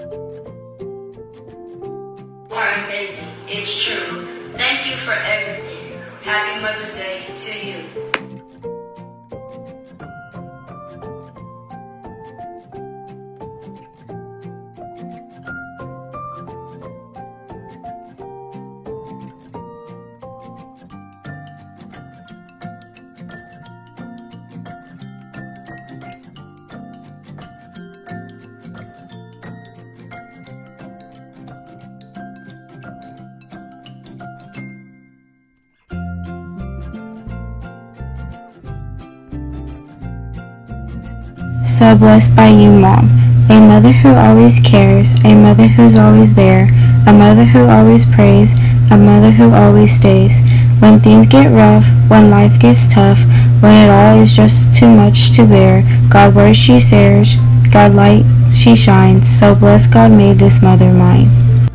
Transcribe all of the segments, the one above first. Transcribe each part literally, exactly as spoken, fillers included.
Are amazing. It's true. Thank you for everything. Happy Mother's Day to you. So blessed by you, Mom. A mother who always cares, a mother who's always there, a mother who always prays, a mother who always stays. When things get rough, when life gets tough, when it all is just too much to bear, God where she stares, God light she shines, so blessed God made this mother mine.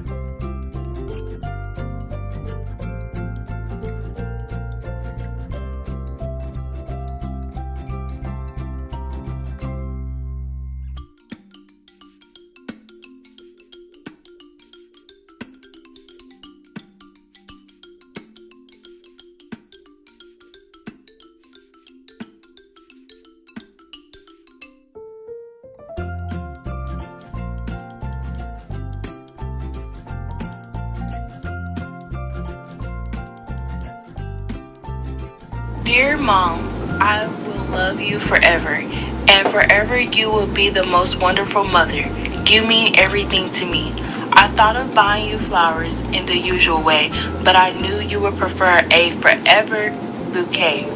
Dear Mom, I will love you forever, and forever you will be the most wonderful mother. You mean everything to me. I thought of buying you flowers in the usual way, but I knew you would prefer a forever bouquet.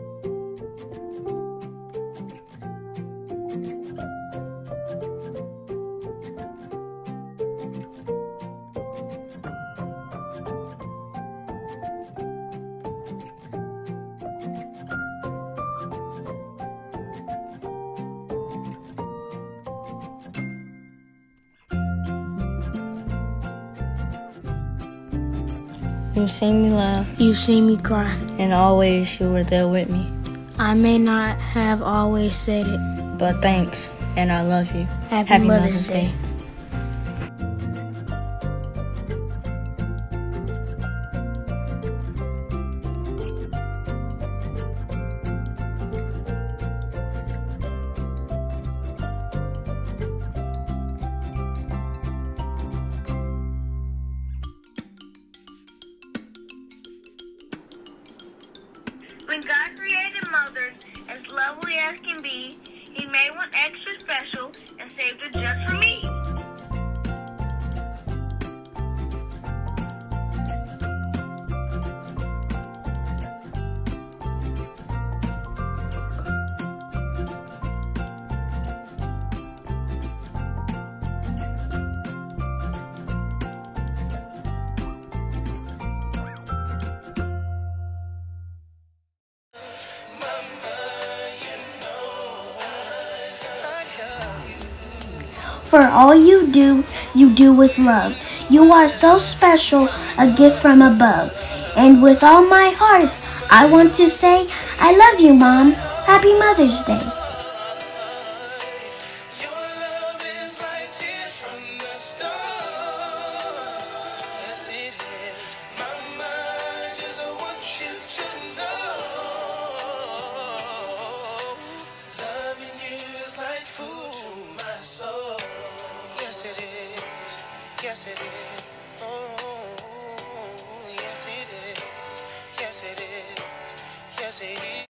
You've seen me laugh, You've seen me cry. and always you were there with me. I may not have always said it. But thanks, and I love you. Happy Mother's Day. When God created mothers as lovely as can be, He made one extra special and saved her just for me. For all you do, you do with love. You are so special, a gift from above. And with all my heart, I want to say, I love you, Mom. Happy Mother's Day. Yes, it is. Oh, yes, it is. Yes, it is. Yes, it is.